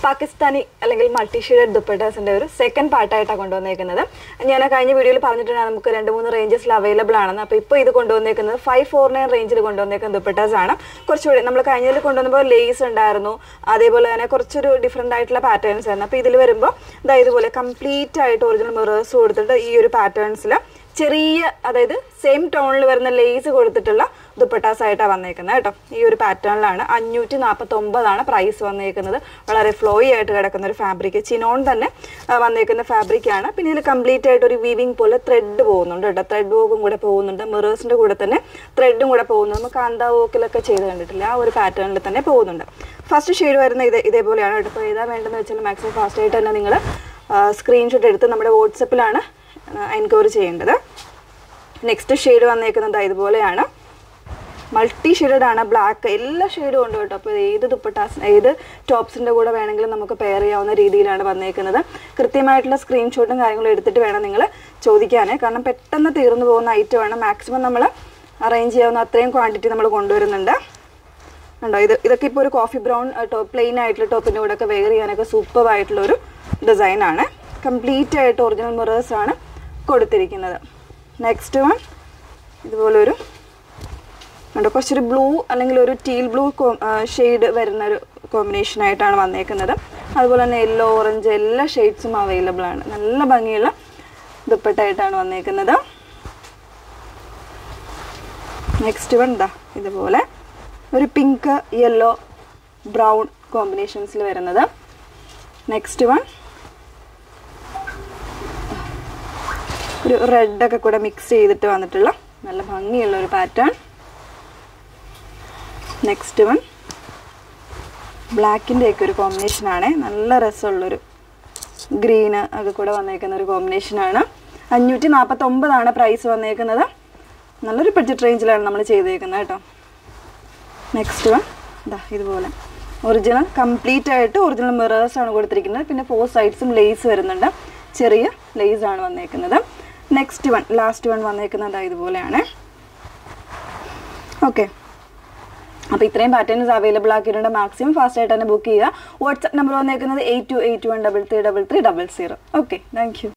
പാകിസ്ഥാനി അല്ലെങ്കിൽ multi shaded ദുപ്പട്ടാസിന്റെ ഒരു second പാർട്ടായിട്ടാണ് കൊണ്ടുവന്നേക്കുന്നത്. ഞാൻ കഴിഞ്ഞ വീഡിയോയിൽ പറഞ്ഞിട്ടുണ്ടെങ്കിൽ നമുക്ക് 2-3 റേഞ്ചസിൽ അവൈലബിൾ ആണെന്ന്. അപ്പോൾ ഇപ്പോൾ ഇത് കൊണ്ടുവന്നേക്കുന്നത് 549 റേഞ്ചിൽ കൊണ്ടുവന്നേക്കുന്ന ദുപ്പട്ടാസ് ആണ്. കുറച്ചുകൂടി നമ്മൾ കഴിഞ്ഞതിൽ കൊണ്ടുവന്നപ്പോൾ ലേസ് ഉണ്ടായിരുന്നു, അതേപോലെ തന്നെ കുറച്ചൊരു ഡിഫറെൻ്റ് ആയിട്ടുള്ള പാറ്റേൺസ് ആയിരുന്നു. അപ്പോൾ ഇതിൽ വരുമ്പോൾ ഇതുപോലെ കംപ്ലീറ്റ് ആയിട്ട് ഒറിജിനൽ മിറേഴ്സ് കൊടുത്തിട്ട് ഈ ഒരു പാറ്റേൺസിൽ ചെറിയ, അതായത് സെയിം ടോണിൽ വരുന്ന ലേസ് കൊടുത്തിട്ടുള്ള ദുപ്പട്ടാസ് ആയിട്ടാണ് വന്നേക്കുന്നത് കേട്ടോ. ഈ ഒരു പാറ്റേണിലാണ് 549 പ്രൈസ് വന്നേക്കുന്നത്. വളരെ ഫ്ലോയി ആയിട്ട് കിടക്കുന്ന ഒരു ഫാബ്രിക്, ചിനോൺ തന്നെ വന്നേക്കുന്ന ഫാബ്രിക്കാണ്. പിന്നെ ഇതിൽ കംപ്ലീറ്റ് ആയിട്ട് ഒരു വീവിങ് പോലെ ത്രെഡ് പോകുന്നുണ്ട് കേട്ടോ. ത്രെഡ് വർക്കും കൂടെ പോകുന്നുണ്ട്, മിറേഴ്സിൻ്റെ കൂടെ തന്നെ ത്രെഡും കൂടെ പോകുന്നുണ്ട്. നമ്മൾ കാന്താ വർക്കിലൊക്കെ ചെയ്ത് കണ്ടിട്ടില്ല, ആ ഒരു പാറ്റേണിൽ തന്നെ പോകുന്നുണ്ട്. ഫസ്റ്റ് ഷെയ്ഡ് വരുന്ന ഇതേപോലെയാണ് കേട്ടോ. അപ്പോൾ ഏതാ വേണ്ടതെന്ന് വെച്ചാൽ മാക്സിമം ഫാസ്റ്റായിട്ട് തന്നെ നിങ്ങൾ സ്ക്രീൻഷോട്ട് എടുത്ത് നമ്മുടെ വാട്സപ്പിലാണ് എൻക്വയറി ചെയ്യേണ്ടത്. നെക്സ്റ്റ് ഷെയ്ഡ് വന്നേക്കുന്നത് ഇതുപോലെയാണ്, മൾട്ടി ഷെയ്ഡഡ് ആണ്, ബ്ലാക്ക് എല്ലാ ഷെയ്ഡും ഉണ്ട് കേട്ടോ. അപ്പോൾ ഏത് ദുപ്പട്ടാസ് ഏത് ടോപ്സിൻ്റെ കൂടെ വേണമെങ്കിലും നമുക്ക് പെയർ ചെയ്യാവുന്ന രീതിയിലാണ് വന്നേക്കുന്നത്. കൃത്യമായിട്ടുള്ള സ്ക്രീൻഷോട്ടും കാര്യങ്ങളും എടുത്തിട്ട് വേണം നിങ്ങൾ ചോദിക്കാൻ, കാരണം പെട്ടെന്ന് തീർന്നു പോകുന്ന ഐറ്റമാണ്. മാക്സിമം നമ്മൾ അറേഞ്ച് ചെയ്യാവുന്ന അത്രയും ക്വാണ്ടിറ്റി നമ്മൾ കൊണ്ടുവരുന്നുണ്ട്. ഉണ്ടോ, ഇതൊക്കെ ഇപ്പോൾ ഒരു കോഫി ബ്രൗൺ ടോപ്പ്, പ്ലെയിൻ ആയിട്ടുള്ള ടോപ്പിൻ്റെ കൂടെ ഒക്കെ വെയർ ചെയ്യാനൊക്കെ സൂപ്പർ ആയിട്ടുള്ളൊരു ഡിസൈനാണ്. കംപ്ലീറ്റ് ആയിട്ട് ഒറിജിനൽ മിറേഴ്സ് ആണ് കൊടുത്തിരിക്കുന്നത്. നെക്സ്റ്റ് വൺ ഇതുപോലൊരു ഉണ്ട്, കുറച്ചൊരു ബ്ലൂ അല്ലെങ്കിൽ ഒരു ടീൽ ബ്ലൂ ഷെയ്ഡ് വരുന്നൊരു കോമ്പിനേഷനായിട്ടാണ് വന്നേക്കുന്നത്. അതുപോലെ തന്നെ യെല്ലോ, ഓറഞ്ച് എല്ലാ ഷെയ്ഡ്സും അവൈലബിൾ ആണ്. നല്ല ഭംഗിയുള്ള ദുപ്പട്ടയായിട്ടാണ് വന്നേക്കുന്നത്. നെക്സ്റ്റ് വൺ ഇതുപോലെ ഒരു പിങ്ക്, യെല്ലോ, ബ്രൗൺ കോമ്പിനേഷൻസിൽ വരുന്നത്. നെക്സ്റ്റ് വൺ ഒരു റെഡൊക്കെ കൂടെ മിക്സ് ചെയ്തിട്ട് വന്നിട്ടുള്ള നല്ല ഭംഗിയുള്ള ഒരു പാറ്റേൺ. നെക്സ്റ്റ് വൺ ബ്ലാക്കിൻ്റെയൊക്കെ ഒരു കോമ്പിനേഷനാണ്, നല്ല രസമുള്ളൊരു ഗ്രീന് ഒക്കെ കൂടെ വന്നേക്കുന്ന ഒരു കോമ്പിനേഷനാണ്. 549 പ്രൈസ് വന്നേക്കുന്നത്. നല്ലൊരു ബഡ്ജറ്റ് റേഞ്ചിലാണ് നമ്മൾ ചെയ്തേക്കുന്നത് കേട്ടോ. നെക്സ്റ്റ് വൺ ഇതുപോലെ ഒറിജിനൽ കംപ്ലീറ്റ് ആയിട്ട് ഒറിജിനൽ മിറേഴ്സാണ് കൊടുത്തിരിക്കുന്നത്. പിന്നെ 4 സൈഡ്സും ലേസ് വരുന്നുണ്ട്, ചെറിയ ലേസാണ് വന്നേക്കുന്നത്. നെക്സ്റ്റ് വൺ ലാസ്റ്റ് വൺ വന്നേക്കുന്നത് ഇതുപോലെയാണ്. ഓക്കെ, അപ്പോൾ ഇത്രയും പാറ്റേൺസ് അവൈലബിൾ ആക്കിയിട്ടുണ്ട്. മാക്സിമം ഫാസ്റ്റ് ആയിട്ട് തന്നെ ബുക്ക് ചെയ്യുക. വാട്സ്ആപ്പ് നമ്പർ വന്നേക്കുന്നത് 8281333300. Okay, thank U.